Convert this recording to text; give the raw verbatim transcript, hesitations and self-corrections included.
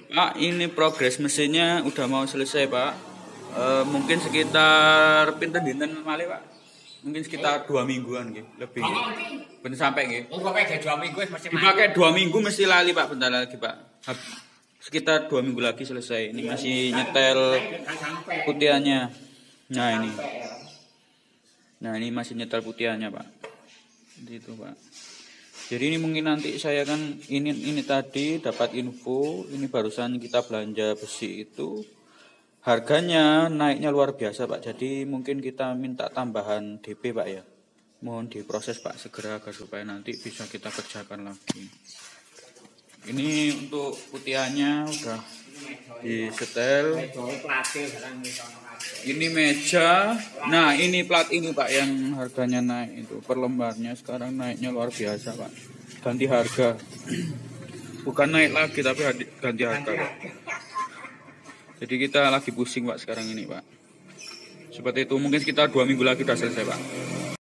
Pak, ini progres mesinnya udah mau selesai, Pak. E, mungkin sekitar pinten dinten malih, Pak. Mungkin sekitar dua mingguan gitu, lebih. Ben sampai gitu. Oh, pakai dua minggu mesti dipakai dua minggu mesti lali, Pak. Bentar lagi, Pak. Sekitar dua minggu lagi selesai. Ini masih nyetel putihannya. Nah, ini. Nah, ini masih nyetel putihannya, Pak. Gitu, Pak. Jadi ini mungkin nanti saya kan ini ini tadi dapat info, ini barusan kita belanja besi itu harganya naiknya luar biasa, Pak. Jadi mungkin kita minta tambahan D P, Pak ya. Mohon diproses, Pak, segera agar supaya nanti bisa kita kerjakan lagi. Ini untuk putihannya udah disetel. Ini meja. Nah, ini plat ini, Pak, yang harganya naik itu. Per lembarnya sekarang naiknya luar biasa, Pak. Ganti harga. Bukan naik lagi tapi ganti harga, Pak. Jadi kita lagi pusing, Pak, sekarang ini, Pak. Seperti itu, mungkin sekitar dua minggu lagi sudah selesai, Pak.